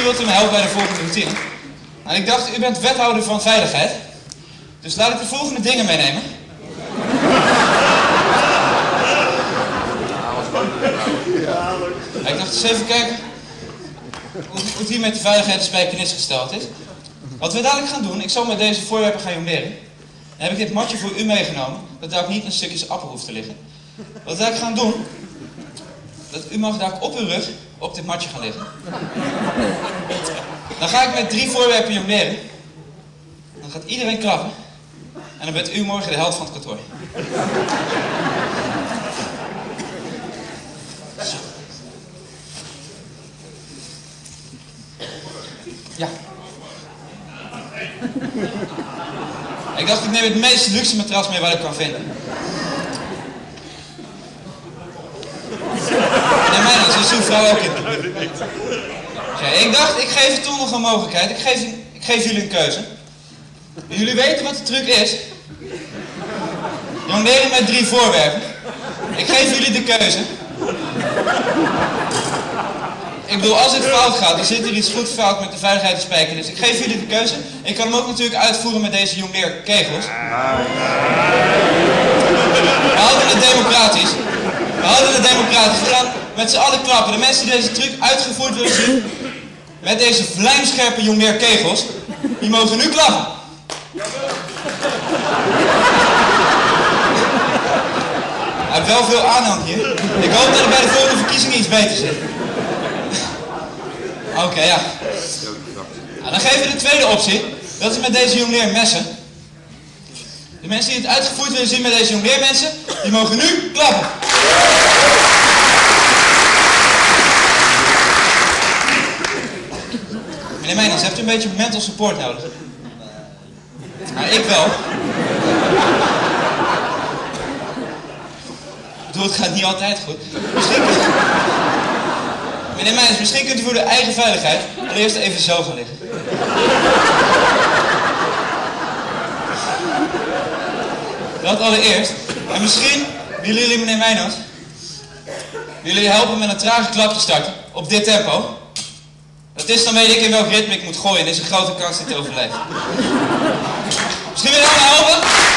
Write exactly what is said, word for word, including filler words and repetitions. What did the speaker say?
wilt u me helpen bij de volgende routine. En ik dacht, u bent wethouder van veiligheid. Dus laat ik de volgende dingen meenemen. Ik dacht eens even kijken hoe het hier met de veiligheid en spijkenis gesteld is. Wat we dadelijk gaan doen, ik zal met deze voorwerpen gaan jongleren. Dan heb ik dit matje voor u meegenomen, dat daar ook niet een stukje appel hoeft te liggen. Wat we dadelijk gaan doen, dat u mag daar op uw rug op dit matje gaan liggen. Dan ga ik met drie voorwerpen jongleren. Dan gaat iedereen klappen. En dan bent u morgen de helft van het kantoor. Zo. Ja. Ik dacht, ik neem het meest luxe matras mee wat ik kan vinden. Nee, mij dan, zo uw vrouw ook in. Okay, ik dacht, ik geef je toch nog een mogelijkheid. Ik geef, ik geef jullie een keuze. Jullie weten wat de truc is. Jongleren met drie voorwerpen. Ik geef jullie de keuze. Ik bedoel, als het fout gaat, dan zit er iets goed fout met de veiligheid en spijkenis. Ik geef jullie de keuze. Ik kan hem ook natuurlijk uitvoeren met deze jongleerkegels. We houden het democratisch. We houden het democratisch. We gaan met z'n allen klappen. De mensen die deze truc uitgevoerd willen zien, met deze vlijmscherpe jongleerkegels, die mogen nu klappen. Hij heeft wel veel aanhang hier. Ik hoop dat er bij de volgende verkiezingen iets beter zit. Oké, okay, ja. Nou, dan geven we de tweede optie. Dat is met deze jongleermessen. De mensen die het uitgevoerd willen zien met deze jongleermensen, die mogen nu klappen. Meneer Meijnans, hebt u een beetje mental support nodig? Nou, ik wel. Ik bedoel, het gaat niet altijd goed. Misschien... Meneer Meijnans, misschien kunt u voor de eigen veiligheid allereerst even zo gaan liggen. Dat allereerst. En misschien willen jullie, meneer Meijnans, willen jullie helpen met een trage klap te starten op dit tempo. Dat is, dan weet ik in welk ritme ik moet gooien en is een grote kans dit te overleven. Misschien willen jullie allemaal helpen?